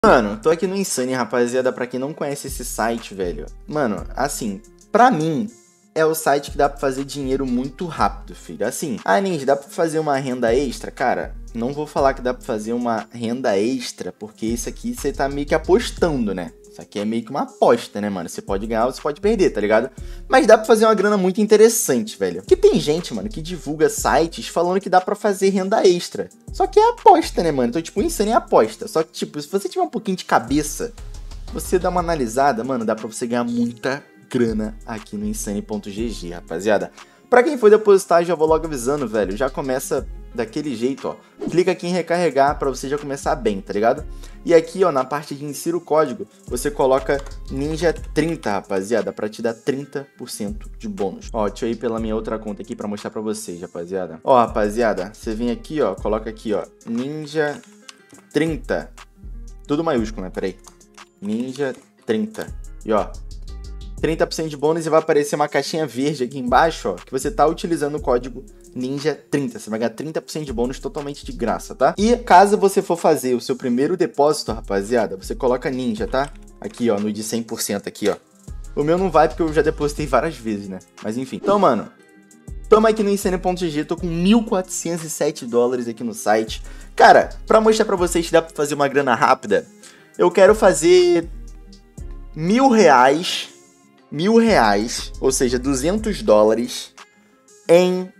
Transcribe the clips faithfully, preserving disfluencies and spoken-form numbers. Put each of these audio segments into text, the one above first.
Mano, tô aqui no Insane, rapaziada, pra quem não conhece esse site, velho. Mano, assim, pra mim, é o site que dá pra fazer dinheiro muito rápido, filho. Assim, ah, Ninja, dá pra fazer uma renda extra? Cara, não vou falar que dá pra fazer uma renda extra, porque isso aqui você tá meio que apostando, né? Isso aqui é meio que uma aposta, né, mano? Você pode ganhar ou você pode perder, tá ligado? Mas dá pra fazer uma grana muito interessante, velho. Porque tem gente, mano, que divulga sites falando que dá pra fazer renda extra. Só que é aposta, né, mano? Então, tipo, o Insane é aposta. Só que, tipo, se você tiver um pouquinho de cabeça, você dá uma analisada, mano, dá pra você ganhar muita grana aqui no insane ponto g g, rapaziada. Pra quem for depositar, já vou logo avisando, velho. Já começa daquele jeito, ó. Clica aqui em recarregar pra você já começar bem, tá ligado? E aqui, ó, na parte de inserir o código, você coloca Ninja trinta, rapaziada, pra te dar trinta por cento de bônus. Ó, deixa eu ir pela minha outra conta aqui pra mostrar pra vocês, rapaziada. Ó, rapaziada, você vem aqui, ó, coloca aqui, ó, Ninja trinta. Tudo maiúsculo, né? Peraí. Ninja trinta. E, ó, trinta por cento de bônus e vai aparecer uma caixinha verde aqui embaixo, ó, que você tá utilizando o código Ninja trinta. Você vai ganhar trinta por cento de bônus totalmente de graça, tá? E caso você for fazer o seu primeiro depósito, rapaziada, você coloca Ninja, tá? Aqui, ó, no de cem por cento aqui, ó. O meu não vai porque eu já depositei várias vezes, né? Mas enfim. Então, mano, tamo aqui no insane ponto g g, tô com mil quatrocentos e sete dólares aqui no site. Cara, pra mostrar pra vocês que dá pra fazer uma grana rápida, eu quero fazer mil reais... Mil reais, ou seja, duzentos dólares, em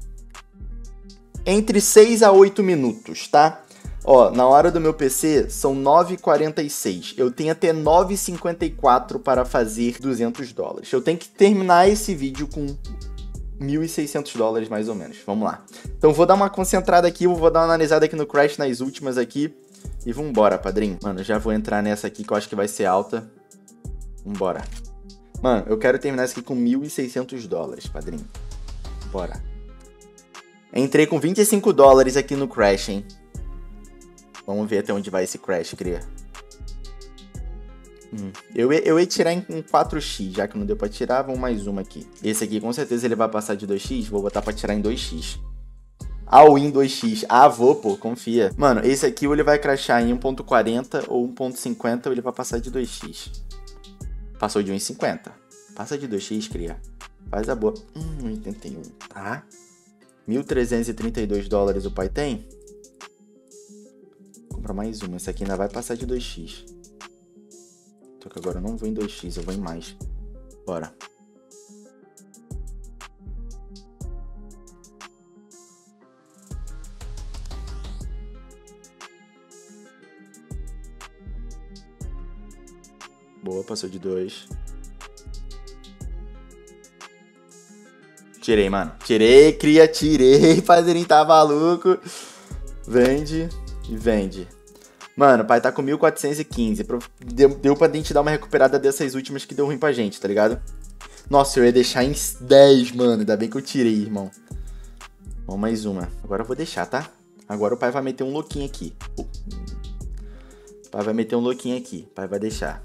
entre seis a oito minutos, tá? Ó, na hora do meu P C são nove e quarenta e seis. Eu tenho até nove e cinquenta e quatro para fazer duzentos dólares. Eu tenho que terminar esse vídeo com mil e seiscentos dólares mais ou menos. Vamos lá. Então vou dar uma concentrada aqui, vou dar uma analisada aqui no Crash nas últimas aqui. E vambora, padrinho. Mano, já vou entrar nessa aqui que eu acho que vai ser alta. Vambora. Mano, eu quero terminar isso aqui com mil e seiscentos dólares, padrinho. Bora. Entrei com vinte e cinco dólares aqui no Crash, hein. Vamos ver até onde vai esse Crash, cria. Hum. Eu, ia, eu ia tirar em, em quatro x, já que não deu pra tirar, vamos mais uma aqui. Esse aqui, com certeza, ele vai passar de dois x. Vou botar pra tirar em dois x. All-in dois x. Ah, vou, pô, confia. Mano, esse aqui ele vai crashar em um ponto quarenta ou um ponto cinquenta ou ele vai passar de dois x. Passou de um e cinquenta. Passa de dois x, cria. Faz a boa. Hum, oitenta e um, tá? mil trezentos e trinta e dois dólares o pai tem. Compra mais uma. Esse aqui ainda vai passar de dois x. Só que agora eu não vou em dois x, eu vou em mais. Bora. Boa, passou de dois. Tirei, mano. Tirei, cria, tirei. Padrinho tá maluco. Vende e vende. Mano, o pai tá com mil quatrocentos e quinze. Deu, deu pra gente dar uma recuperada dessas últimas que deu ruim pra gente, tá ligado? Nossa, eu ia deixar em dez, mano. Ainda bem que eu tirei, irmão. Vamos mais uma. Agora eu vou deixar, tá? Agora o pai vai meter um louquinho aqui. O pai vai meter um louquinho aqui. O pai vai deixar.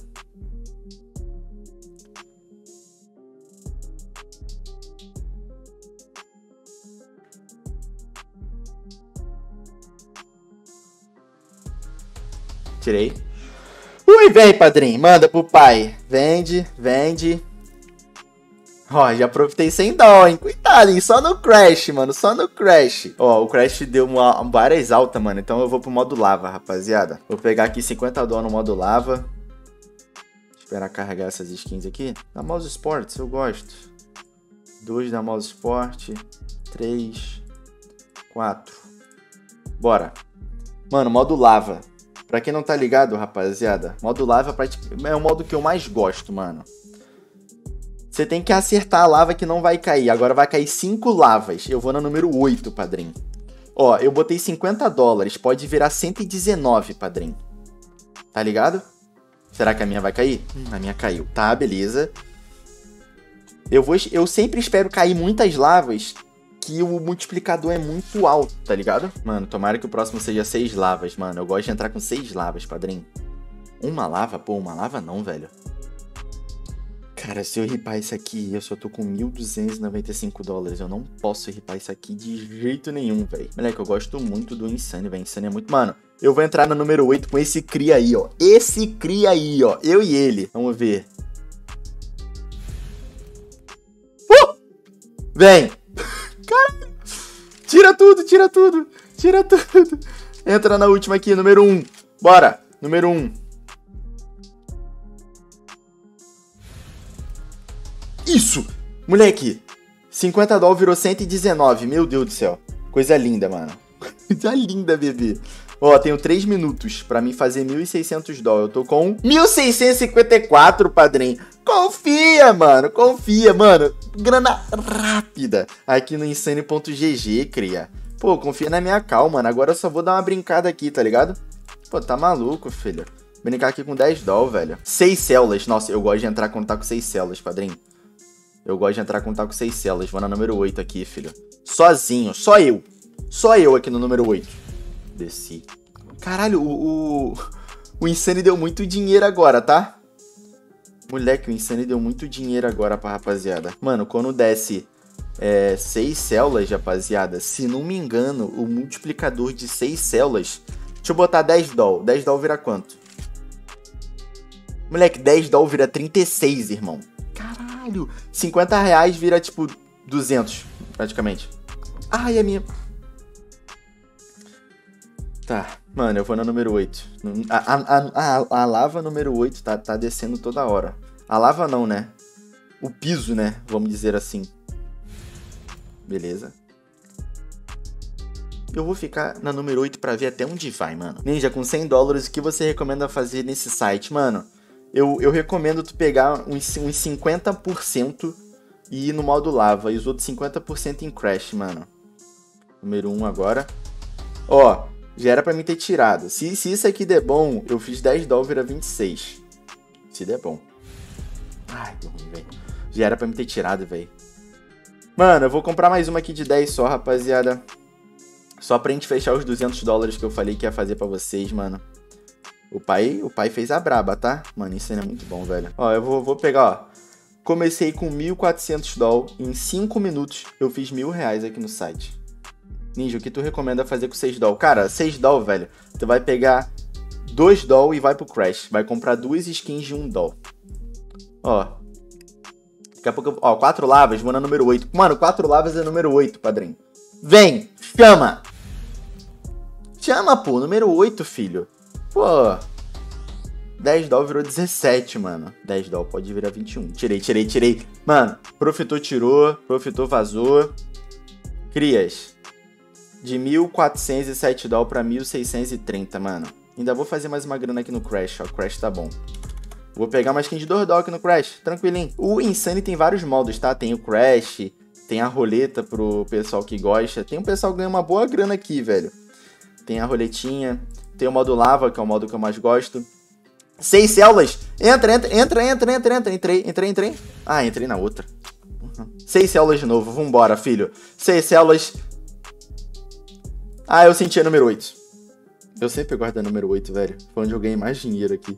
Tirei. Ui, vem, padrinho. Manda pro pai. Vende, vende. Ó, já aproveitei sem dó, hein. Cuidado, hein. Só no Crash, mano. Só no Crash. Ó, o Crash deu uma, várias altas, mano. Então eu vou pro modo lava, rapaziada. Vou pegar aqui cinquenta dólares no modo lava. Esperar carregar essas skins aqui. Da Mouse Sports, eu gosto. Dois da Mouse Sport. Três. Quatro. Bora. Mano, modo lava. Pra quem não tá ligado, rapaziada, modo lava é o modo que eu mais gosto, mano. Você tem que acertar a lava que não vai cair. Agora vai cair cinco lavas. Eu vou na número oito, padrinho. Ó, eu botei cinquenta dólares. Pode virar cento e dezenove, padrinho. Tá ligado? Será que a minha vai cair? Hum, a minha caiu. Tá, beleza. Eu, vou, eu sempre espero cair muitas lavas que o multiplicador é muito alto, tá ligado? Mano, tomara que o próximo seja seis lavas, mano. Eu gosto de entrar com seis lavas, padrinho. Uma lava? Pô, uma lava não, velho. Cara, se eu ripar isso aqui, eu só tô com mil duzentos e noventa e cinco dólares. Eu não posso ripar isso aqui de jeito nenhum, velho. Moleque, eu gosto muito do Insane, velho. Insane é muito... Mano, eu vou entrar no número oito com esse cria aí, ó. Esse cria aí, ó. Eu e ele. Vamos ver. Uh! Vem! Caralho! Tira tudo, tira tudo. Tira tudo. Entra na última aqui, número um. Bora. Número um. Isso! Moleque, cinquenta dólares virou cento e dezenove. Meu Deus do céu. Coisa linda, mano. Coisa linda, bebê. Ó, tenho três minutos pra mim fazer mil e seiscentos dólares. Eu tô com mil seiscentos e cinquenta e quatro, padrinho. Confia, mano. Confia, mano. Grana rápida. Aqui no insane ponto g g, cria. Pô, confia na minha calma, mano. Agora eu só vou dar uma brincada aqui, tá ligado? Pô, tá maluco, filho. Brincar aqui com dez dólares, velho. seis células. Nossa, eu gosto de entrar quando tá com seis células, padrinho. Eu gosto de entrar quando tá com seis células. Vou na número oito aqui, filho. Sozinho. Só eu. Só eu aqui no número oito. Desci. Caralho, o... O, o Insane deu muito dinheiro agora, tá? Moleque, o Insane deu muito dinheiro agora pra rapaziada. Mano, quando desce é, seis células, rapaziada, se não me engano, o multiplicador de seis células... Deixa eu botar dez dólares. dez dólares vira quanto? Moleque, dez dólares vira trinta e seis, irmão. Caralho. cinquenta reais vira, tipo, duzentos, praticamente. Ai, a minha... Tá, mano, eu vou na número oito. A, a, a, a lava número oito tá, tá descendo toda hora. A lava não, né? O piso, né? Vamos dizer assim. Beleza. Eu vou ficar na número oito pra ver até onde vai, mano. Ninja, com cem dólares, o que você recomenda fazer nesse site? Mano, eu, eu recomendo tu pegar uns, uns cinquenta por cento e ir no modo lava. E os outros cinquenta por cento em crash, mano. Número um agora. Ó, já era pra mim ter tirado. Se, se isso aqui der bom, eu fiz dez dólares, vira vinte e seis. Se der bom. Ai, deu ruim, velho. Já era pra mim ter tirado, velho. Mano, eu vou comprar mais uma aqui de dez só, rapaziada. Só pra gente fechar os duzentos dólares que eu falei que ia fazer pra vocês, mano. O pai, o pai fez a braba, tá? Mano, isso aí é muito bom, velho. Ó, eu vou, vou pegar, ó. Comecei com mil e quatrocentos dólares. Em cinco minutos, eu fiz mil reais aqui no site. Ninja, o que tu recomenda fazer com seis dólares? Cara, seis dólares, velho. Tu vai pegar dois dólares e vai pro Crash. Vai comprar duas skins de um dólar. Ó. Daqui a pouco eu... Ó, quatro lavas, vou na número oito. Mano, quatro lavas é número oito, padrinho. Vem! Chama! Chama, pô. Número oito, filho. Pô. dez dólares virou dezessete, mano. dez dólares pode virar vinte e um. Tirei, tirei, tirei. Mano, profitou, tirou. Profitou, vazou. Crias. De mil quatrocentos e sete dólares pra mil seiscentos e trinta, mano. Ainda vou fazer mais uma grana aqui no Crash, ó. O Crash tá bom. Vou pegar uma skin de dois dólares aqui no Crash. Tranquilinho. O Insane tem vários modos, tá? Tem o Crash... Tem a roleta pro pessoal que gosta. Tem um pessoal que ganha uma boa grana aqui, velho. Tem a roletinha. Tem o modo lava, que é o modo que eu mais gosto. Seis células. Entra, entra, entra, entra, entra, entra. Entrei, entrei, entrei. Ah, entrei na outra. Uhum. Seis células de novo. Vambora, filho. Seis células. Ah, eu senti a número oito. Eu sempre guardo a número oito, velho. Foi onde eu ganhei mais dinheiro aqui.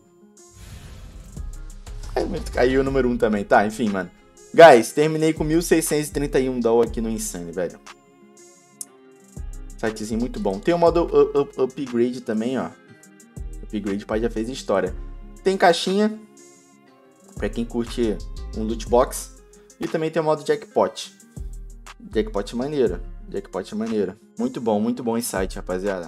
Caiu o número um também. Tá, enfim, mano. Guys, terminei com mil seiscentos e trinta e um dólares aqui no Insane, velho. Sitezinho muito bom. Tem o modo up, up, upgrade também, ó. Upgrade, pai já fez história. Tem caixinha, pra quem curte um loot box. E também tem o modo jackpot. Jackpot maneiro. Jackpot maneiro. Muito bom, muito bom esse site, rapaziada.